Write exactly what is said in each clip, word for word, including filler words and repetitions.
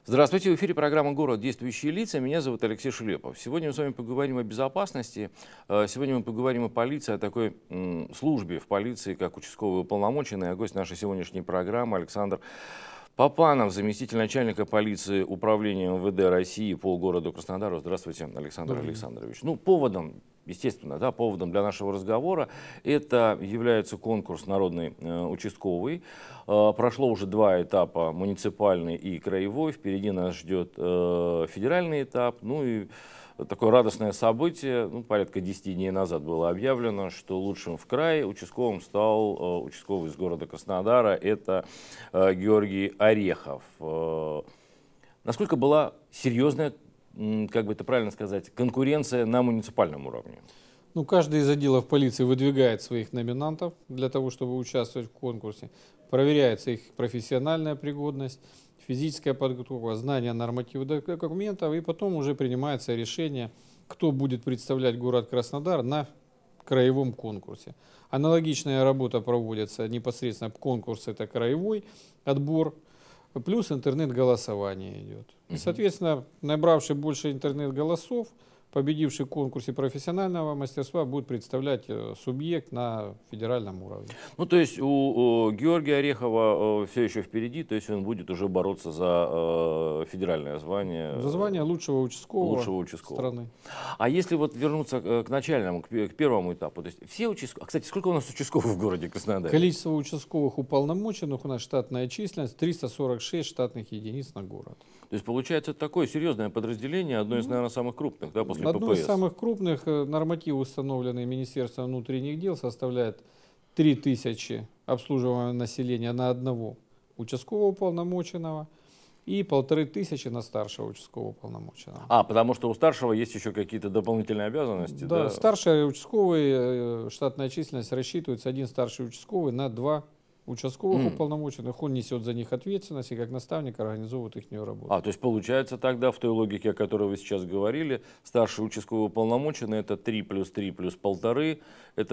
Здравствуйте, в эфире программа «Город. Действующие лица». Меня зовут Алексей Шелепов. Сегодня мы с вами поговорим о безопасности. Сегодня мы поговорим о полиции, о такой м, службе в полиции, как участковый уполномоченный. А гость нашей сегодняшней программы Александр Папанов, заместитель начальника полиции управления эм вэ дэ России по городу Краснодару. Здравствуйте, Александр Добрый Александрович. Ну, поводом, естественно, да, поводом для нашего разговора это является конкурс «Народный э, участковый». Э, прошло уже два этапа, муниципальный и краевой. Впереди нас ждет э, федеральный этап. Ну и такое радостное событие, ну, порядка десяти дней назад было объявлено, что лучшим в крае участковым стал э, участковый из города Краснодара, это э, Георгий Орехов. Э, насколько была серьезная, как бы это правильно сказать, конкуренция на муниципальном уровне? Ну, каждый из отделов полиции выдвигает своих номинантов для того, чтобы участвовать в конкурсе. Проверяется их профессиональная пригодность, физическая подготовка, знание нормативных документов, и потом уже принимается решение, кто будет представлять город Краснодар на краевом конкурсе. Аналогичная работа проводится непосредственно, конкурс это краевой отбор, плюс интернет-голосование идет. И, соответственно, набравший больше интернет-голосов, победивший в конкурсе профессионального мастерства будет представлять субъект на федеральном уровне. Ну, то есть у, у Георгия Орехова э, все еще впереди, то есть он будет уже бороться за э, федеральное звание. За звание лучшего участкового, лучшего участкового страны. А если вот вернуться к, к начальному, к, к первому этапу, то есть все участковые, а, кстати, сколько у нас участковых в городе Краснодаре? Количество участковых уполномоченных, у нас штатная численность триста сорок шесть штатных единиц на город. То есть получается такое серьезное подразделение, одно из, наверное, самых крупных, да, после Одно пэ пэ эс. из самых крупных. Нормативы, установленные Министерством внутренних дел, составляет три тысячи обслуживаемого населения на одного участкового уполномоченного и полторы тысячи на старшего участкового уполномоченного. А, потому что у старшего есть еще какие-то дополнительные обязанности? Да, да? Старший участковый, штатная численность рассчитывается один старший участковый на два участковых mm. уполномоченных, он несет за них ответственность и как наставник организовывает их работу. А, то есть получается тогда, в той логике, о которой вы сейчас говорили, старший участковый уполномоченный это три плюс три плюс полторы, это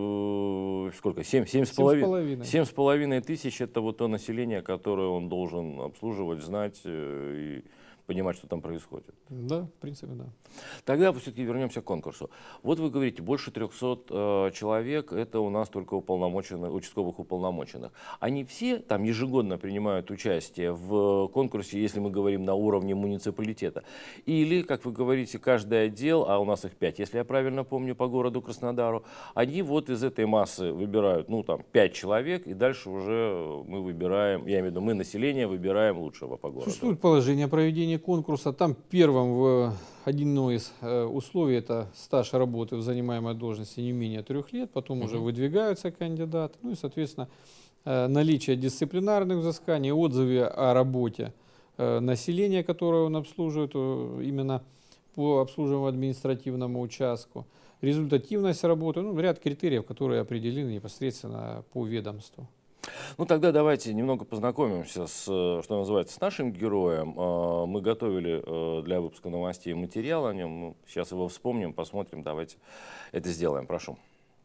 э, сколько? семь, семь с половиной. семь с половиной тысяч это вот то население, которое он должен обслуживать, знать э, и понимать, что там происходит. Да, в принципе, да. Тогда все-таки вернемся к конкурсу. Вот вы говорите, больше трёхсот э, человек, это у нас только уполномоченных, участковых уполномоченных. Они все там ежегодно принимают участие в конкурсе, если мы говорим на уровне муниципалитета? Или, как вы говорите, каждый отдел, а у нас их пять, если я правильно помню, по городу Краснодару, они вот из этой массы выбирают, ну там, пять человек, и дальше уже мы выбираем, я имею в виду, мы, население, выбираем лучшего по городу. Существует положение проведения конкурса. Там первым в одно из э, условий это стаж работы в занимаемой должности не менее трех лет, потом uh-huh. уже выдвигаются кандидаты, ну и, соответственно, э, наличие дисциплинарных взысканий, отзывы о работе э, населения, которое он обслуживает э, именно по обслуживаемому административному участку, результативность работы, ну, ряд критериев, которые определены непосредственно по ведомству. Ну тогда давайте немного познакомимся с, что называется, с нашим героем. Мы готовили для выпуска новостей материал о нем. Сейчас его вспомним, посмотрим. Давайте это сделаем. Прошу.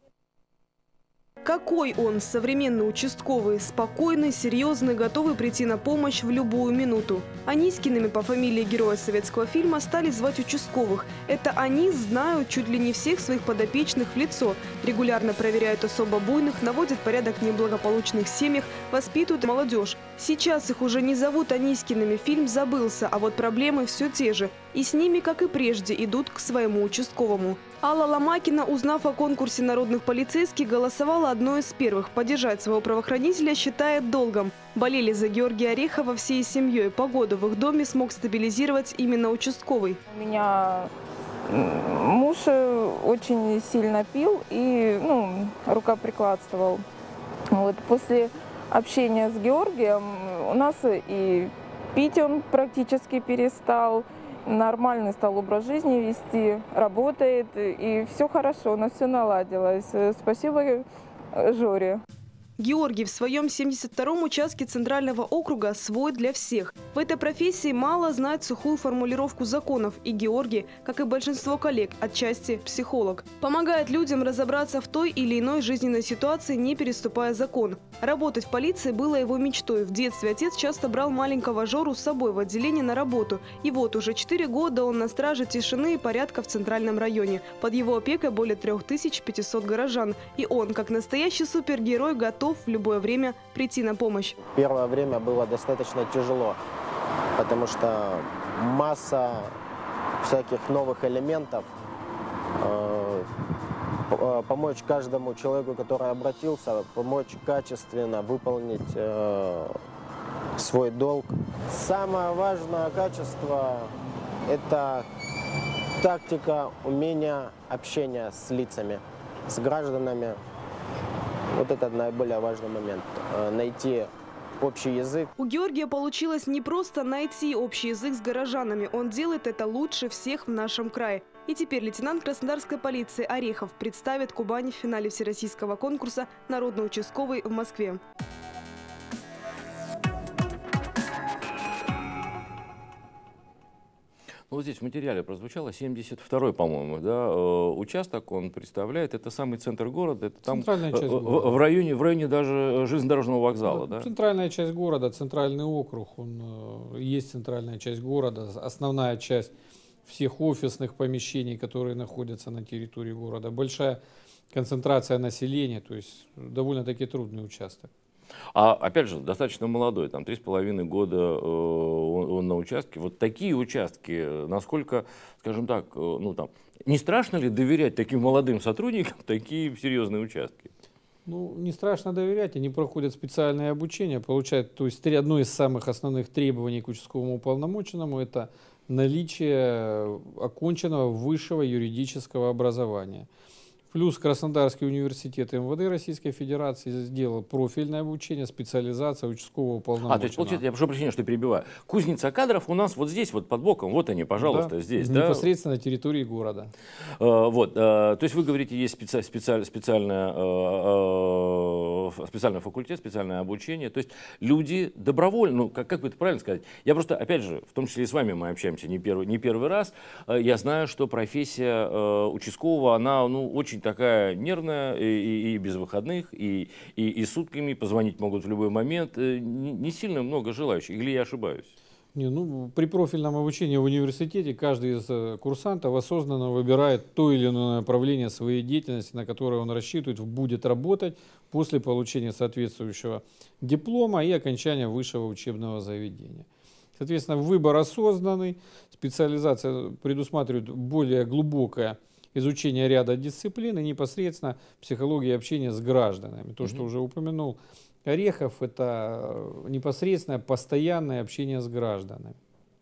Какой он, современный участковый, спокойный, серьезный, готовый прийти на помощь в любую минуту. Анискиными по фамилии героя советского фильма стали звать участковых. Это они знают чуть ли не всех своих подопечных в лицо, регулярно проверяют особо буйных, наводят порядок в неблагополучных семьях, воспитывают молодежь. Сейчас их уже не зовут Анискиными, фильм забылся, а вот проблемы все те же. И с ними, как и прежде, идут к своему участковому. Алла Ломакина, узнав о конкурсе народных полицейских, голосовала одной из первых. Поддержать своего правоохранителя считает долгом. Болели за Георгия Орехова всей семьей. Погоду в их доме смог стабилизировать именно участковый. У меня муж очень сильно пил и ну, рукоприкладствовал. Вот. После общения с Георгием у нас и пить он практически перестал. Нормальный стал образ жизни вести, работает, и все хорошо, у нас все наладилось. Спасибо Жоре. Георгий в своем семьдесят втором участке Центрального округа свой для всех. В этой профессии мало знать сухую формулировку законов. И Георгий, как и большинство коллег, отчасти психолог. Помогает людям разобраться в той или иной жизненной ситуации, не переступая закон. Работать в полиции было его мечтой. В детстве отец часто брал маленького Жору с собой в отделение на работу. И вот уже четыре года он на страже тишины и порядка в Центральном районе. Под его опекой более трёх тысяч пятисот горожан. И он, как настоящий супергерой, готов в любое время прийти на помощь. Первое время было достаточно тяжело, потому что масса всяких новых элементов. Помочь каждому человеку, который обратился, помочь качественно выполнить свой долг. Самое важное качество – это тактика, умение общения с лицами, с гражданами. Вот это наиболее важный момент – найти общий язык. У Георгия получилось не просто найти общий язык с горожанами. Он делает это лучше всех в нашем крае. И теперь лейтенант краснодарской полиции Орехов представит Кубань в финале всероссийского конкурса «Народный участковый» в Москве. Ну, вот здесь в материале прозвучало семьдесят второй, по-моему, да, участок, он представляет, это самый центр города, это там Центральная часть в, города. в районе, в районе даже железнодорожного вокзала, да? Центральная часть города, центральный округ, он есть центральная часть города, основная часть всех офисных помещений, которые находятся на территории города, большая концентрация населения, то есть довольно-таки трудный участок. А опять же, достаточно молодой, там три с половиной года э, он, он на участке. Вот такие участки, насколько, скажем так, э, ну там, не страшно ли доверять таким молодым сотрудникам такие серьезные участки? Ну, не страшно доверять, они проходят специальное обучение, получают, то есть одно из самых основных требований к участковому уполномоченному – это наличие оконченного высшего юридического образования. Плюс Краснодарский университет эм вэ дэ Российской Федерации сделал профильное обучение, специализация участкового уполномоченного. А, то есть, получается, я прошу прощения, что перебиваю. Кузница кадров у нас вот здесь, вот под боком, вот они, пожалуйста, да, здесь. Да? Непосредственно на территории города. Uh, вот, uh, то есть вы говорите, есть специ специаль специальное, uh, uh, специальный факультет, специальное обучение. То есть люди добровольно, ну как, как бы это правильно сказать? Я просто, опять же, в том числе и с вами мы общаемся не первый, не первый раз. Uh, я знаю, что профессия uh, участкового, она ну, очень такая нервная, и, и, и без выходных, и, и, и сутками позвонить могут в любой момент. Не, не сильно много желающих, или я ошибаюсь? Не, ну, при профильном обучении в университете каждый из курсантов осознанно выбирает то или иное направление своей деятельности, на которое он рассчитывает, будет работать после получения соответствующего диплома и окончания высшего учебного заведения. Соответственно, выбор осознанный, специализация предусматривает более глубокое изучение ряда дисциплин и непосредственно психология общения с гражданами. То, mm-hmm. что уже упомянул Орехов, это непосредственное постоянное общение с гражданами.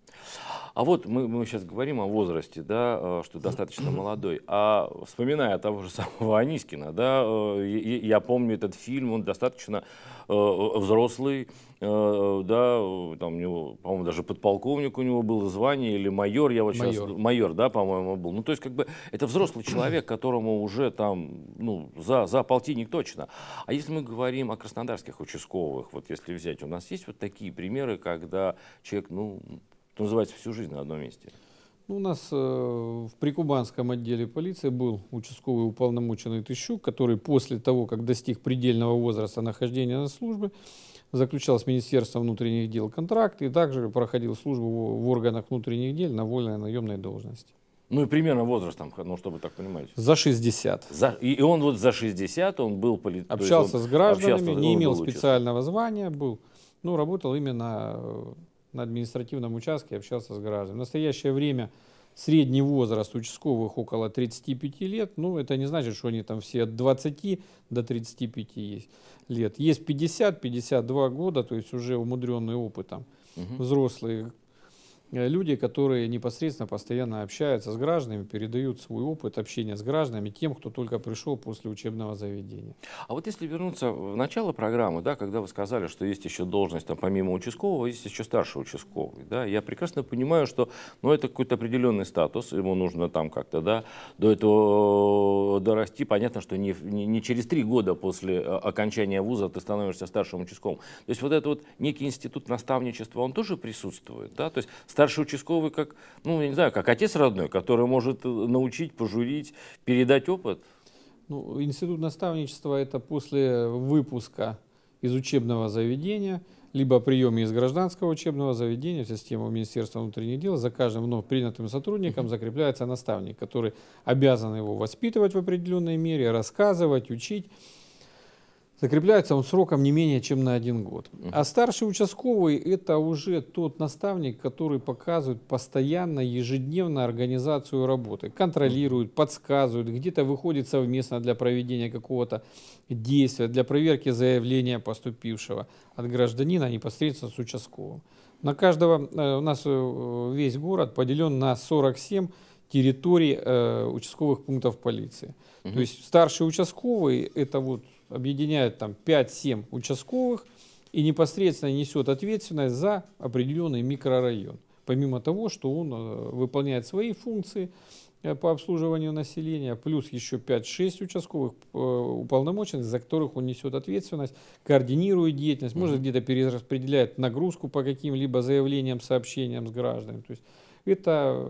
А вот мы, мы сейчас говорим о возрасте, да, что достаточно молодой. А вспоминая того же самого Анискина, да, я, я помню этот фильм, он достаточно э, взрослый, э, да, там у него, по-моему, даже подполковник у него было звание, или майор, я вот сейчас, майор, майор да, по-моему, был. Ну, то есть, как бы, это взрослый человек, которому уже там, ну, за, за полтинник точно. А если мы говорим о краснодарских участковых, вот если взять, у нас есть вот такие примеры, когда человек, ну, что называется, всю жизнь на одном месте? Ну, у нас э, в прикубанском отделе полиции был участковый уполномоченный Тыщук, который после того, как достиг предельного возраста нахождения на службе, заключал с Министерством внутренних дел контракт и также проходил службу в, в органах внутренних дел на вольной наемной должности. Ну и примерно возраст там, ну, чтобы так понимать. За шестьдесят. За, и, и он вот за шестьдесят, он был полит... Общался он с гражданами, общался, не имел был специального звания, был, ну, работал именно на административном участке, общался с гражданами. В настоящее время средний возраст участковых около тридцати пяти лет. Ну, это не значит, что они там все от двадцати до тридцати пяти есть лет. Есть пятьдесят — пятьдесят два года, то есть уже умудренные опытом, угу. взрослые люди, которые непосредственно постоянно общаются с гражданами, передают свой опыт общения с гражданами тем, кто только пришел после учебного заведения. А вот если вернуться в начало программы, да, когда вы сказали, что есть еще должность, там, помимо участкового, есть еще старший участковый, да, я прекрасно понимаю, что, ну, это какой-то определенный статус, ему нужно там как-то, да, до этого дорасти. Понятно, что не, не, не через три года после окончания вуза ты становишься старшим участковым. То есть вот этот вот некий институт наставничества, он тоже присутствует, да, то есть старший участковый как, ну, я не знаю, как отец родной, который может научить, пожурить, передать опыт. Ну, институт наставничества — это после выпуска из учебного заведения, либо приеме из гражданского учебного заведения в систему Министерства внутренних дел. За каждым вновь принятым сотрудником закрепляется наставник, который обязан его воспитывать в определенной мере, рассказывать, учить. Закрепляется он сроком не менее чем на один год. А старший участковый — это уже тот наставник, который показывает постоянно, ежедневно организацию работы, контролирует, подсказывает, где-то выходит совместно для проведения какого-то действия, для проверки заявления поступившего от гражданина непосредственно с участковым. На каждого, у нас весь город поделен на сорок семь территорий участковых пунктов полиции. Mm-hmm. То есть старший участковый — это вот объединяет там пять-семь участковых и непосредственно несет ответственность за определенный микрорайон. Помимо того, что он э, выполняет свои функции э, по обслуживанию населения, плюс еще пять-шесть участковых э, уполномоченных, за которых он несет ответственность, координирует деятельность, mm-hmm. может где-то перераспределяет нагрузку по каким-либо заявлениям, сообщениям с гражданами. То есть это,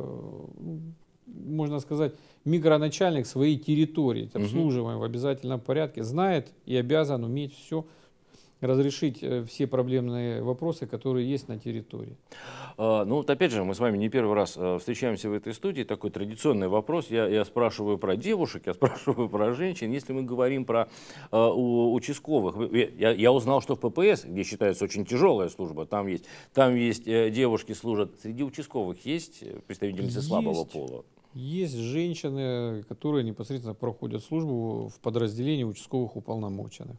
можно сказать, микроначальник своей территории, обслуживаем в обязательном порядке, знает и обязан уметь все разрешить, все проблемные вопросы, которые есть на территории. А, ну вот опять же, мы с вами не первый раз встречаемся в этой студии. Такой традиционный вопрос. Я, я спрашиваю про девушек, я спрашиваю про женщин. Если мы говорим про а, у, участковых, я, я узнал, что в ППС, где считается очень тяжелая служба, там есть, там есть э, девушки служат. Среди участковых есть представительницы есть. слабого пола? Есть женщины, которые непосредственно проходят службу в подразделении участковых уполномоченных.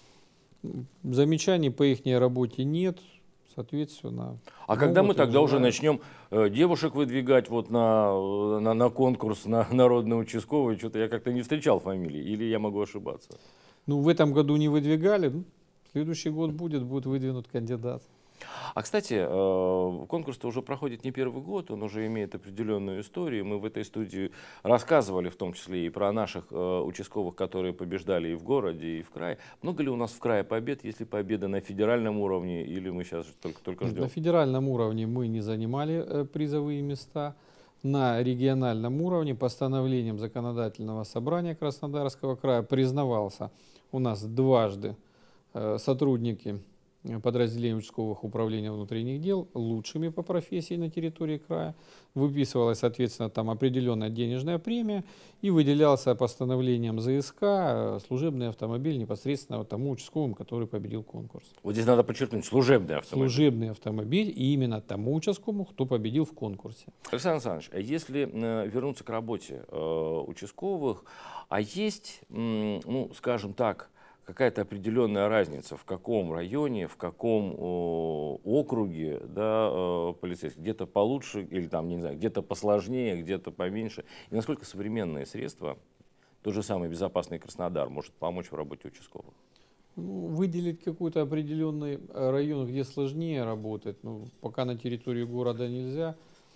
Замечаний по их работе нет, соответственно. А когда мы тогда уже начнем э, девушек выдвигать вот на, на, на конкурс на народный участковый, что-то я как-то не встречал фамилии, или я могу ошибаться? Ну, в этом году не выдвигали, ну, следующий год будет, будет выдвинут кандидат. А, кстати, конкурс-то уже проходит не первый год, он уже имеет определенную историю. Мы в этой студии рассказывали в том числе и про наших участковых, которые побеждали и в городе, и в крае. Много ли у нас в крае побед, если победа на федеральном уровне, или мы сейчас только, только ждем? На федеральном уровне мы не занимали призовые места. На региональном уровне постановлением законодательного собрания Краснодарского края признавался у нас дважды сотрудники подразделений участковых управления внутренних дел лучшими по профессии на территории края. Выписывалась, соответственно, там определенная денежная премия и выделялся постановлением ЗСК служебный автомобиль непосредственно тому участковому, который победил конкурс. Вот здесь надо подчеркнуть, служебный автомобиль. Служебный автомобиль и именно тому участковому, кто победил в конкурсе. Александр Александрович, а если э, вернуться к работе э, участковых, а есть, м, ну, скажем так, какая-то определенная разница, в каком районе, в каком о, округе, да, э, полицейский, где-то получше или там, не знаю, где-то посложнее, где-то поменьше, и насколько современные средства, тот же самый безопасный Краснодар, может помочь в работе участковых? Ну, выделить какой-то определенный район, где сложнее работать, ну, пока на территории города нельзя.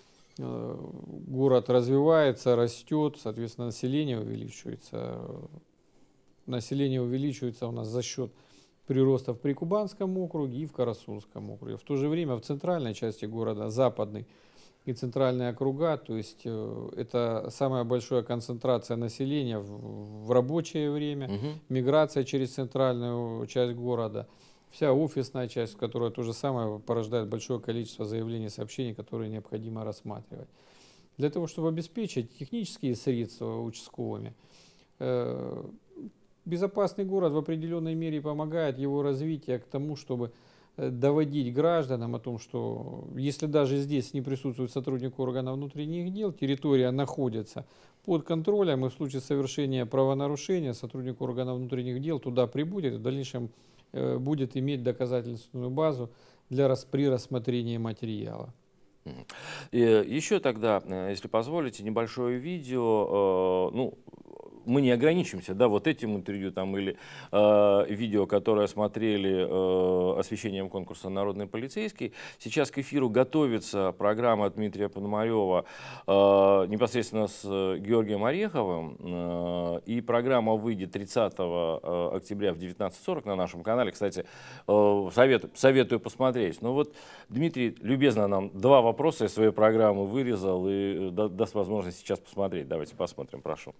Город развивается, растет, соответственно, население увеличивается. Население увеличивается у нас за счет прироста в Прикубанском округе и в Карасунском округе. В то же время в центральной части города, западный и центральные округа, то есть э, это самая большая концентрация населения в, в рабочее время, угу. Миграция через центральную часть города, вся офисная часть, которая то же самое порождает большое количество заявлений и сообщений, которые необходимо рассматривать. Для того, чтобы обеспечить технические средства участковыми, э, безопасный город в определенной мере помогает его развитию к тому, чтобы доводить гражданам о том, что если даже здесь не присутствует сотрудник органов внутренних дел, территория находится под контролем, и в случае совершения правонарушения сотрудник органов внутренних дел туда прибудет и в дальнейшем э, будет иметь доказательственную базу для, при рассмотрении материала. И еще тогда, если позволите, небольшое видео, ну, мы не ограничимся, да, вот этим интервью там или э, видео, которое смотрели э, освещением конкурса «Народный полицейский». Сейчас к эфиру готовится программа Дмитрия Пономарева э, непосредственно с Георгием Ореховым. Э, и программа выйдет тридцатого октября в девятнадцать сорок на нашем канале. Кстати, э, советую, советую посмотреть. Но вот Дмитрий любезно нам два вопроса из своей программы вырезал и даст возможность сейчас посмотреть. Давайте посмотрим, прошу.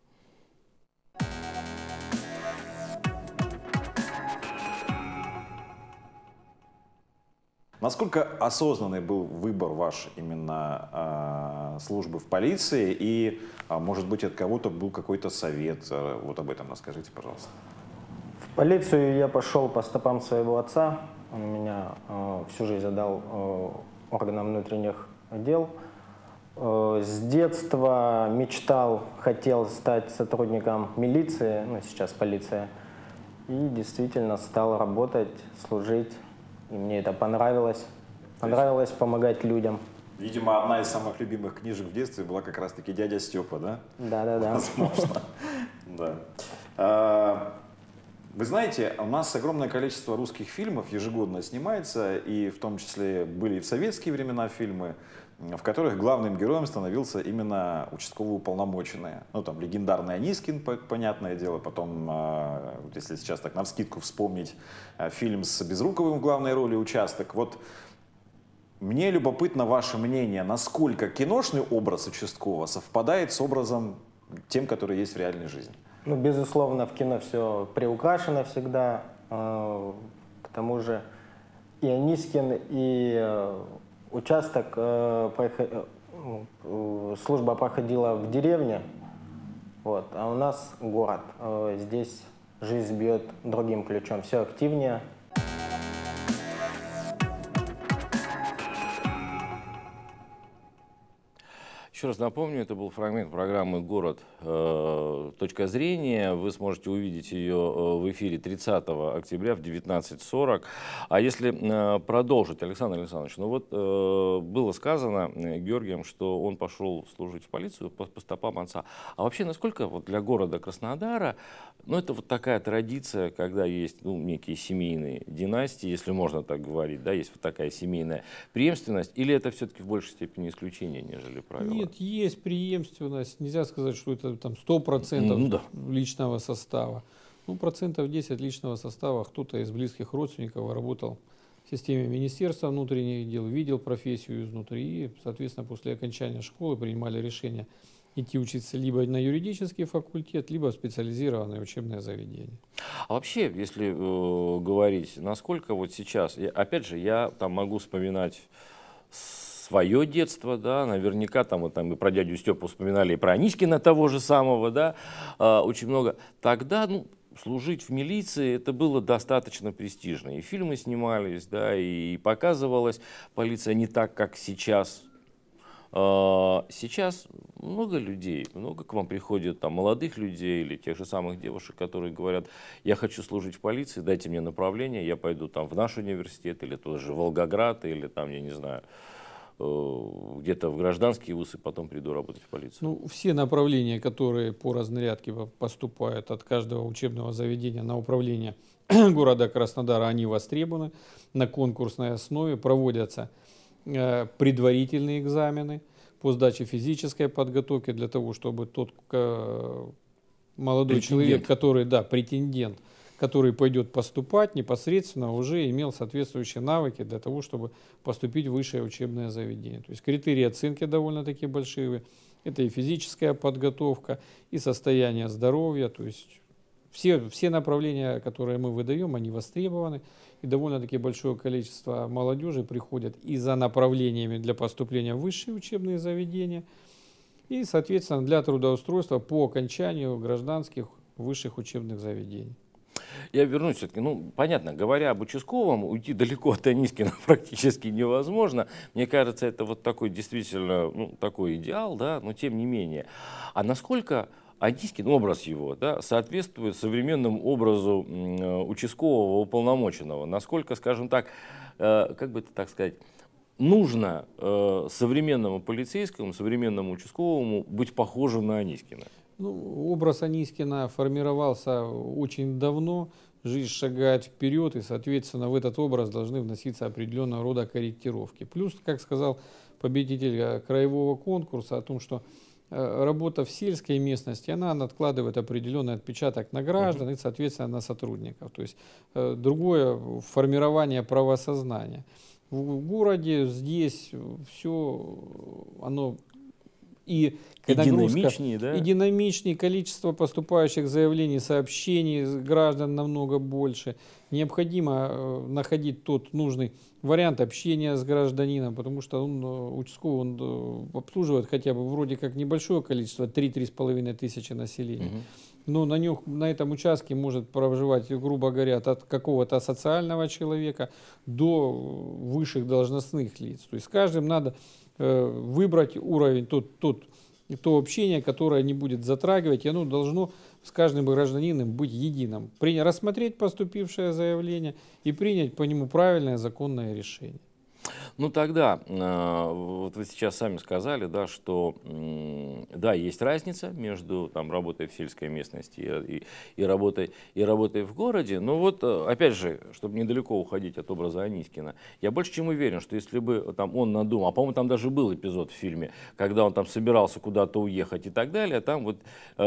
Насколько осознанный был выбор ваш именно э, службы в полиции и, э, может быть, от кого-то был какой-то совет? Э, вот об этом расскажите, пожалуйста. В полицию я пошел по стопам своего отца. Он меня э, всю жизнь отдал э, органам внутренних дел. Э, с детства мечтал, хотел стать сотрудником милиции, ну сейчас полиция. И действительно стал работать, служить. И мне это понравилось. Понравилось помогать людям. Видимо, одна из самых любимых книжек в детстве была как раз-таки «Дядя Степа», да? Да-да-да. Возможно. Да. Вы знаете, у нас огромное количество русских фильмов ежегодно снимается, и в том числе были и в советские времена фильмы, в которых главным героем становился именно участковый уполномоченный. Ну, там, легендарный Анискин, понятное дело, потом, если сейчас так навскидку вспомнить, фильм с Безруковым в главной роли «Участок». Вот мне любопытно ваше мнение, насколько киношный образ участкового совпадает с образом тем, который есть в реальной жизни? Ну, безусловно, в кино все приукрашено всегда. К тому же и Анискин, и участок, служба проходила в деревне, вот, а у нас город. Здесь жизнь бьет другим ключом, все активнее. Еще раз напомню, это был фрагмент программы «Город. Э, точка зрения». Вы сможете увидеть ее в эфире тридцатого октября в девятнадцать сорок. А если э, продолжить, Александр Александрович, ну вот э, было сказано Георгием, что он пошел служить в полицию по, по стопам отца. А вообще, насколько вот для города Краснодара, ну это вот такая традиция, когда есть ну, некие семейные династии, если можно так говорить, да, есть вот такая семейная преемственность, или это все-таки в большей степени исключение, нежели правило? Нет, есть преемственность. Нельзя сказать, что это там сто процентов ну, да. личного состава. Ну, процентов десять личного состава. Кто-то из близких родственников работал в системе Министерства внутренних дел, видел профессию изнутри. И, соответственно, после окончания школы принимали решение идти учиться либо на юридический факультет, либо в специализированное учебное заведение. А вообще, если э, говорить, насколько вот сейчас, я, опять же, я там могу вспоминать свое детство, да, наверняка там, вот, там и про дядю Степу вспоминали, и про Анискина того же самого, да, э, очень много. Тогда, ну, служить в милиции, это было достаточно престижно. И фильмы снимались, да, и показывалась полиция не так, как сейчас. Сейчас много людей, много к вам приходит там, молодых людей или тех же самых девушек, которые говорят, я хочу служить в полиции, дайте мне направление, я пойду там в наш университет, или тот же Волгоград, или там, я не знаю, где-то в гражданские вузы, потом приду работать в полицию. Ну, все направления, которые по разнарядке поступают от каждого учебного заведения на управление города Краснодара, они востребованы на конкурсной основе, проводятся предварительные экзамены по сдаче физической подготовки для того, чтобы тот молодой претендент. человек, который, да, претендент, который пойдет поступать, непосредственно уже имел соответствующие навыки для того, чтобы поступить в высшее учебное заведение. То есть критерии оценки довольно-таки большие. Это и физическая подготовка, и состояние здоровья. То есть все, все направления, которые мы выдаем, они востребованы. И довольно-таки большое количество молодежи приходят и за направлениями для поступления в высшие учебные заведения, и, соответственно, для трудоустройства по окончанию гражданских высших учебных заведений. Я вернусь все-таки, ну, понятно, говоря об участковом, уйти далеко от Анискина практически невозможно. Мне кажется, это вот такой действительно, ну, такой идеал, да, но тем не менее. А насколько Анискин, образ его, да, соответствует современному образу участкового уполномоченного? Насколько, скажем так, э, как бы это так сказать, нужно э, современному полицейскому, современному участковому быть похожим на Анискина? Ну, образ Анискина формировался очень давно, жизнь шагает вперед, и, соответственно, в этот образ должны вноситься определенного рода корректировки. Плюс, как сказал победитель краевого конкурса, о том, что работа в сельской местности, она откладывает определенный отпечаток на граждан и, соответственно, на сотрудников. То есть э, другое формирование правосознания. В городе здесь все, оно и, и динамичнее, да? И динамичнее, количество поступающих заявлений, сообщений граждан намного больше. Необходимо э, находить тот нужный вариант общения с гражданином, потому что он, участковый, он обслуживает хотя бы вроде как небольшое количество, три-три с половиной тысячи населения. Угу. Но на, нем, на этом участке может проживать, грубо говоря, от какого-то социального человека до высших должностных лиц. То есть с каждым надо э, выбрать уровень, тот, тот, то общение, которое не будет затрагивать, и оно должно с каждым гражданином быть единым. При, рассмотреть поступившее заявление и принять по нему правильное законное решение. Ну тогда, вот вы сейчас сами сказали, да, что да, есть разница между там, работой в сельской местности и, и, и, работой, и работой в городе. Но вот, опять же, чтобы недалеко уходить от образа Анискина, я больше чем уверен, что если бы там, он надумал, а по-моему, там даже был эпизод в фильме, когда он там собирался куда-то уехать и так далее, там вот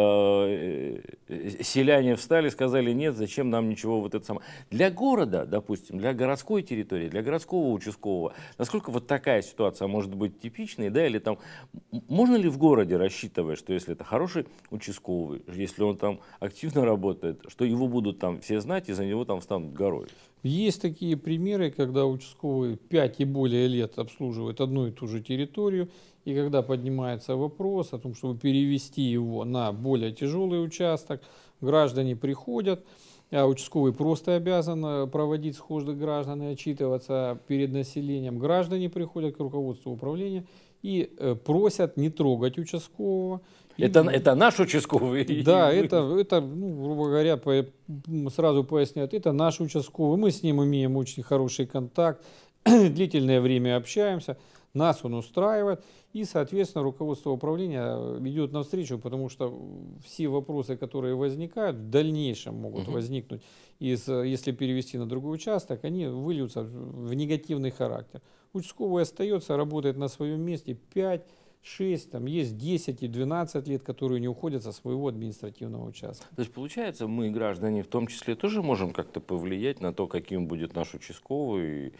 э, селяне встали, сказали, нет, зачем нам ничего вот это самое. Для города, допустим, для городской территории, для городского участкового, насколько вот такая ситуация может быть типичной, да, или там, можно ли в городе рассчитывать, что если это хороший участковый, если он там активно работает, что его будут там все знать и за него там встанут горой? Есть такие примеры, когда участковый пять и более лет обслуживает одну и ту же территорию, и когда поднимается вопрос о том, чтобы перевести его на более тяжелый участок, граждане приходят, а участковый просто обязан проводить схожих граждан и отчитываться перед населением. Граждане приходят к руководству управления и просят не трогать участкового. Это, и, это наш участковый? Да, это, это ну, грубо говоря, по, сразу поясняют, это наш участковый. Мы с ним имеем очень хороший контакт, длительное время общаемся, нас он устраивает. И, соответственно, руководство управления идет навстречу, потому что все вопросы, которые возникают, в дальнейшем могут uh-huh. возникнуть, из, если перевести на другой участок, они выльются в негативный характер. Участковый остается, работает на своем месте пять, шесть, там есть десять и двенадцать лет, которые не уходят со своего административного участка. То есть, получается, мы, граждане, в том числе, тоже можем как-то повлиять на то, каким будет наш участковый,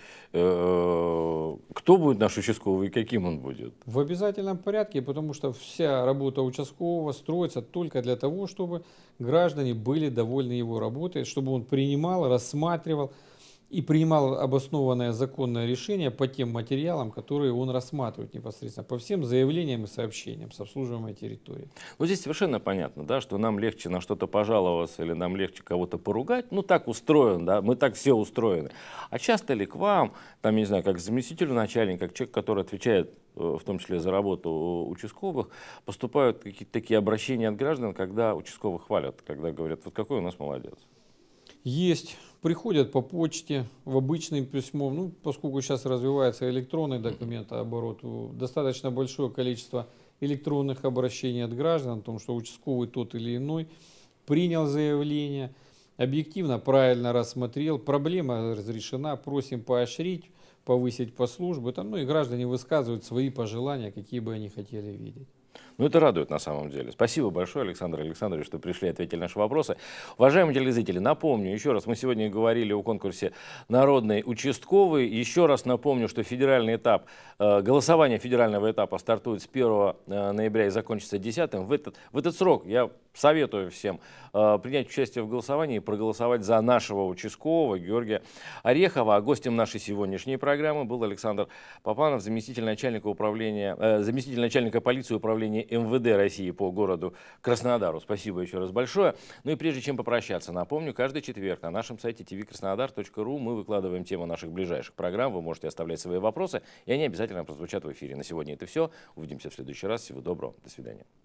э, кто будет наш участковый и каким он будет? В обязательном порядке, потому что вся работа участкового строится только для того, чтобы граждане были довольны его работой, чтобы он принимал, рассматривал и принимал обоснованное законное решение по тем материалам, которые он рассматривает непосредственно, по всем заявлениям и сообщениям с обслуживаемой территории. Ну, здесь совершенно понятно, да, что нам легче на что-то пожаловаться или нам легче кого-то поругать. Ну, так устроен, да, мы так все устроены. А часто ли к вам, там, не знаю, как заместителю начальника, как человек, который отвечает в том числе за работу участковых, поступают какие-то такие обращения от граждан, когда участковых хвалят, когда говорят, вот какой у нас молодец? Есть. Приходят по почте, в обычным письмом, ну, поскольку сейчас развивается электронный документооборот, достаточно большое количество электронных обращений от граждан о том, что участковый тот или иной принял заявление, объективно, правильно рассмотрел, проблема разрешена, просим поощрить, повысить по службе, там, ну и граждане высказывают свои пожелания, какие бы они хотели видеть. Ну, это радует на самом деле. Спасибо большое, Александр Александрович, что пришли и ответили на наши вопросы. Уважаемые телезрители, напомню еще раз, мы сегодня говорили о конкурсе «Народный участковый». Еще раз напомню, что федеральный этап, э, голосование федерального этапа стартует с первого ноября и закончится десятым. В этот, в этот срок я советую всем э, принять участие в голосовании и проголосовать за нашего участкового Георгия Орехова. А гостем нашей сегодняшней программы был Александр Папанов, заместитель начальника управления, э, заместитель начальника полиции управления эм вэ дэ России по городу Краснодару. Спасибо еще раз большое. Ну и прежде чем попрощаться, напомню, каждый четверг на нашем сайте ти ви краснодар точка ру мы выкладываем тему наших ближайших программ. Вы можете оставлять свои вопросы, и они обязательно прозвучат в эфире. На сегодня это все. Увидимся в следующий раз. Всего доброго. До свидания.